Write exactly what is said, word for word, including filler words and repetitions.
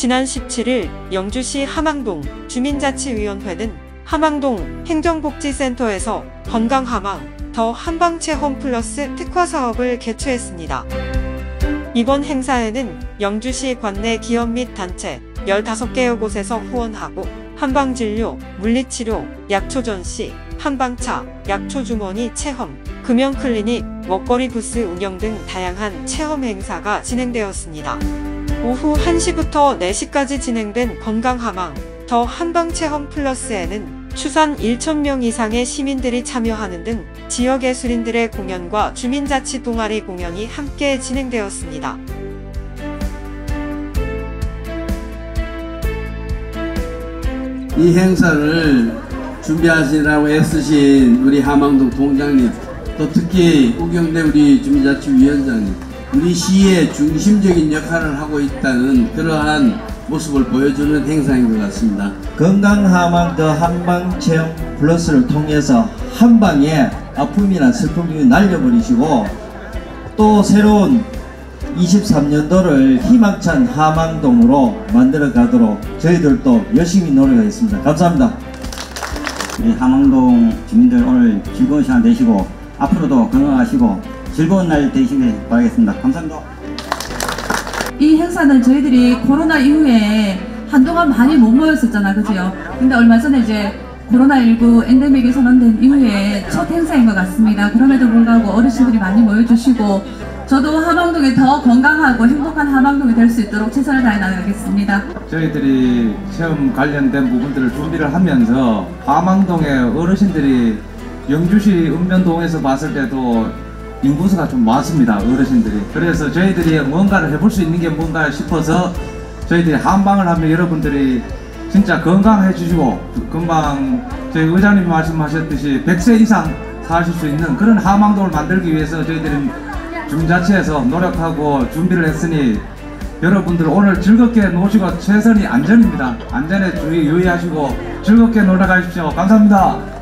지난 십칠일 영주시 함앙동 주민자치위원회는 함앙동 행정복지센터에서 건강하망 더 한방체험 플러스 특화 사업을 개최했습니다. 이번 행사에는 영주시 관내 기업 및 단체 열다섯 개여 곳에서 후원하고 한방진료, 물리치료, 약초 전시, 한방차, 약초 주머니 체험, 금연클리닉, 먹거리 부스 운영 등 다양한 체험 행사가 진행되었습니다. 오후 한 시부터 네 시까지 진행된 건강하망 더 한방체험 플러스에는 추산 일천 명 이상의 시민들이 참여하는 등 지역예술인들의 공연과 주민자치 동아리 공연이 함께 진행되었습니다. 이 행사를 준비하시느라고 애쓰신 우리 함앙동 동장님, 또 특히 우경대 우리 주민자치위원장님, 우리 시의 중심적인 역할을 하고 있다는 그러한 모습을 보여주는 행사인 것 같습니다. 건강하망 더 한방체험 플러스를 통해서 한방에 아픔이나 슬픔 등을 날려버리시고 또 새로운 이십삼 년도를 희망찬 함앙동으로 만들어 가도록 저희들도 열심히 노력하겠습니다. 감사합니다. 우리 함앙동 주민들 오늘 즐거운 시간 되시고 앞으로도 건강하시고 즐거운 날 되시길 바라겠습니다. 감사합니다. 이 행사는 저희들이 코로나 이후에 한동안 많이 못 모였었잖아, 그죠? 근데 얼마 전에 이제 코로나십구 엔데믹이 선언된 이후에 첫 행사인 것 같습니다. 그럼에도 불구하고 어르신들이 많이 모여주시고 저도 함앙동이 더 건강하고 행복한 함앙동이 될 수 있도록 최선을 다해 나가겠습니다. 저희들이 체험 관련된 부분들을 준비를 하면서 함앙동의 어르신들이 영주시 읍면동에서 봤을 때도 인구수가 좀 많습니다. 어르신들이. 그래서 저희들이 뭔가를 해볼 수 있는 게 뭔가 싶어서 저희들이 한방을 하면 여러분들이 진짜 건강해 주시고 금방 저희 의장님이 말씀하셨듯이 백 세 이상 사실 수 있는 그런 함앙동을 만들기 위해서 저희들은 주민자치에서 노력하고 준비를 했으니 여러분들 오늘 즐겁게 노시고 최선이 안전입니다. 안전에 주의 유의하시고 즐겁게 놀러 가십시오. 감사합니다.